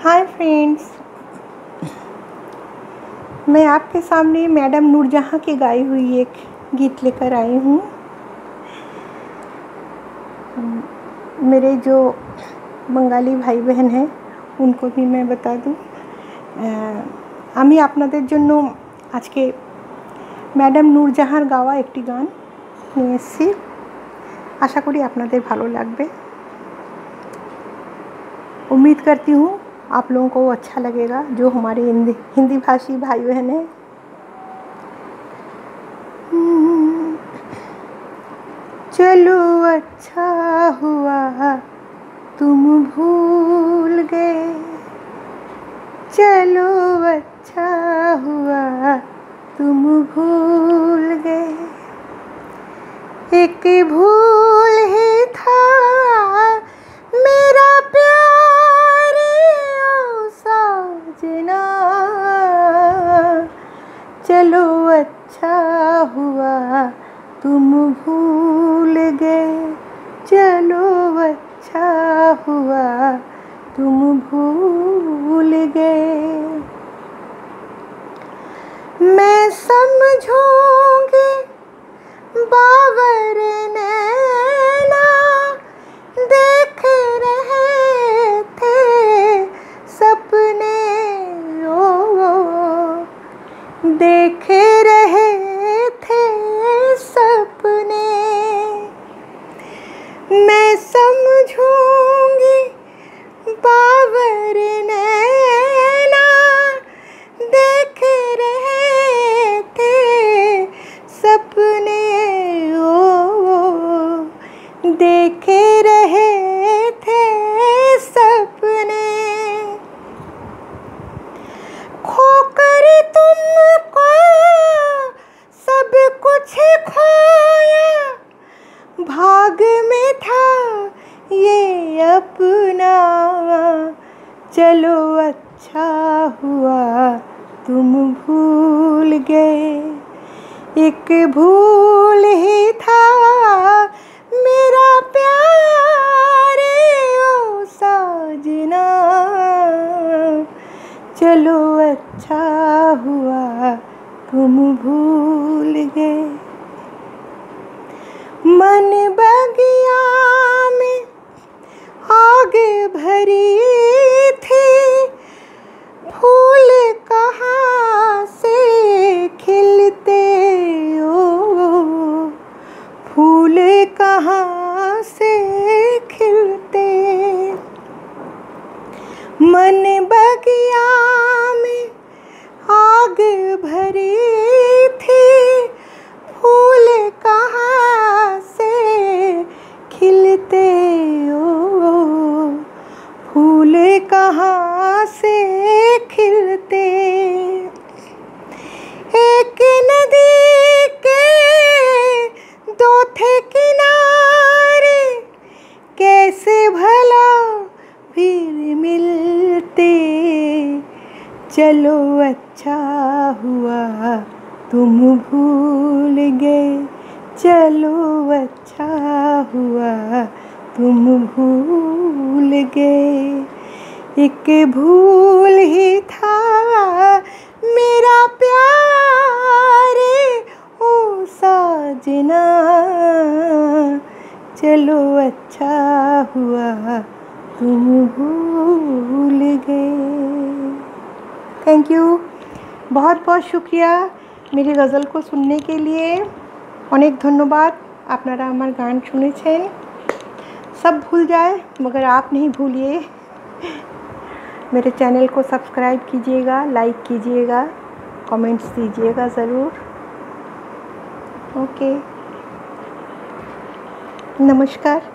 Hi friends, मैं आपके सामने मैडम नूरजहां की गाई हुई एक गीत लेकर आई हूँ। मेरे जो बंगाली भाई बहन हैं उनको भी मैं बता दूँ, আমি আপনাদের জন্য আজকে ম্যাডাম নূরজাহাঁর গাওয়া একটি গান নিয়ে এসেছি। আশা করি আপনাদের ভালো লাগবে। उम्मीद करती हूँ आप लोगों को अच्छा लगेगा, जो हमारे हिंदी भाषी भाई बहन हैं। चलो अच्छा हुआ तुम भूल गए, चलो अच्छा हुआ तुम भूल गए, एक भूल ही था मेरा प्यार ओ साजना, चलो अच्छा हुआ तुम भूल गए, चलो अच्छा हुआ तुम भूल गए। मैं समझूंगी बावर नैना देख रहे थे सपने, ओ देख रहे थे सपने। मैं समझूंगी बावर नैना देख रहे थे सपने, ओ देख रहे थे सपने। खोकर तुमको सब कुछ खोया, भाग में था ये अपना, चलो अच्छा हुआ तुम भूल गए, एक भूल ही था मेरा प्यार ओ साजना, चलो अच्छा हुआ तुम भूल गए। मन बगिया में आग भरी थी, फूल कहाँ से खिलते, ओ फूल कहाँ से खिलते। मन बगिया में आग भरी थी, फूल कहाँ से खिलते, ओ फूल कहाँ से खिलते। एक नदी के दो थे किनारे, कैसे भला फिर मिलते, चलो अच्छा हुआ तुम भूल गए, चलो अच्छा हुआ तुम भूल गए, एक भूल ही था मेरा प्यार ओ साजना, चलो अच्छा हुआ तुम भूल गए। थैंक यू, बहुत बहुत शुक्रिया मेरी गज़ल को सुनने के लिए। অনেক ধন্যবাদ। আপনারা আমার গান শুনেছেন। सब भूल जाए मगर आप नहीं भूलिए। मेरे चैनल को सब्सक्राइब कीजिएगा, लाइक कीजिएगा, कमेंट्स दीजिएगा ज़रूर। ओके, नमस्कार।